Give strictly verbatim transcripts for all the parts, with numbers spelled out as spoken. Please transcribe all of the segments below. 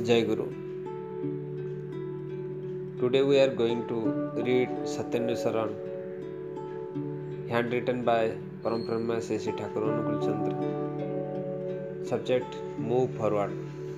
Jai Guru. Today we are going to read Satyendra Saran, handwritten by Param Brahma Sesi Thakur Anukul Chandra. Subject: Move forward.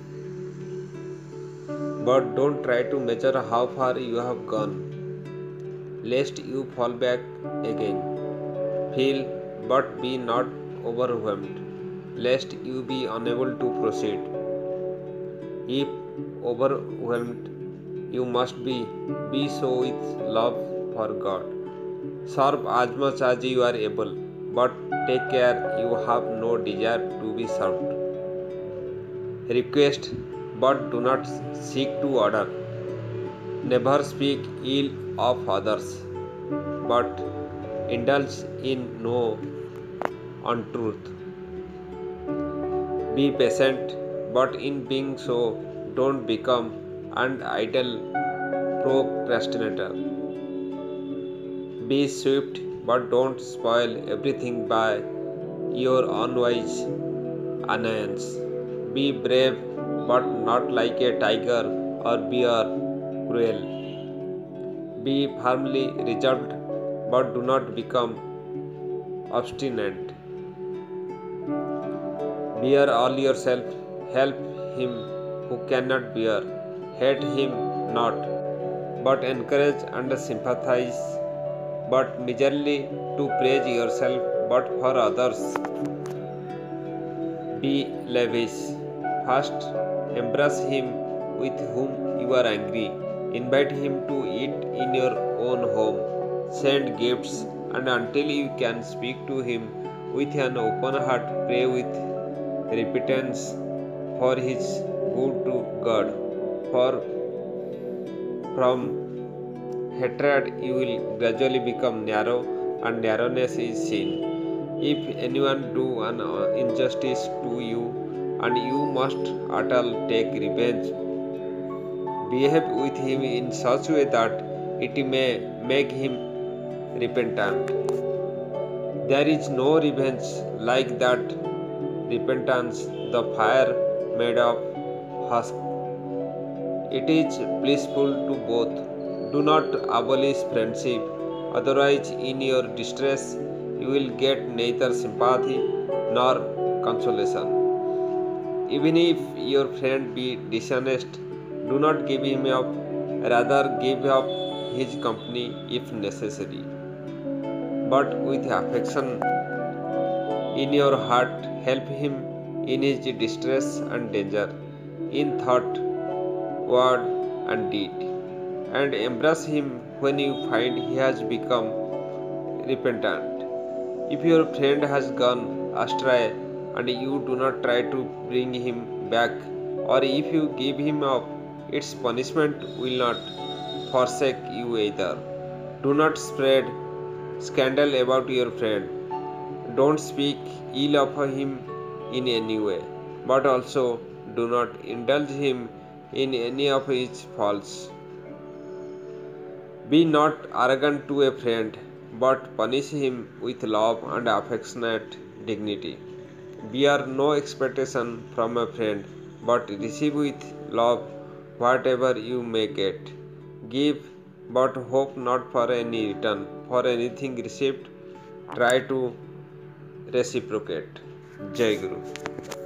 But don't try to measure how far you have gone, lest you fall back again. Feel, but be not overwhelmed, lest you be unable to proceed. If overwhelmed you must be, be so with love for God. Serve as much as you are able, but take care you have no desire to be served. Request, but do not seek to order. Never speak ill of others, but indulge in no untruth. Be patient, but in being so, don't become an idle procrastinator. Be swift, but don't spoil everything by your unwise annoyance. Be brave, but not like a tiger or bear cruel. Be firmly resolved, but do not become obstinate. Bear all yourself, help him who cannot bear, hate him not, but encourage and sympathize, but miserly to praise yourself, but for others. Be lavish. First, embrace him with whom you are angry. Invite him to eat in your own home. Send gifts, and until you can speak to him with an open heart, pray with repentance for his good to God. For from hatred you will gradually become narrow, and narrowness is sin. If anyone do an injustice to you, and you must at all take revenge, behave with him in such a way that it may make him repentant. There is no revenge like that repentance, the fire made of husk. It is blissful to both. Do not abolish friendship, otherwise in your distress you will get neither sympathy nor consolation. Even if your friend be dishonest, do not give him up, rather give up his company if necessary. But with affection in your heart, help him in his distress and danger, in thought, word, and deed, and embrace him when you find he has become repentant. If your friend has gone astray and you do not try to bring him back, or if you give him up, its punishment will not forsake you either. Do not spread scandal about your friend. Don't speak ill of him in any way, but also do not indulge him in any of his faults. Be not arrogant to a friend, but punish him with love and affectionate dignity. Bear no expectation from a friend, but receive with love whatever you may get. Give, but hope not for any return. For anything received, try to reciprocate. Jai Guru.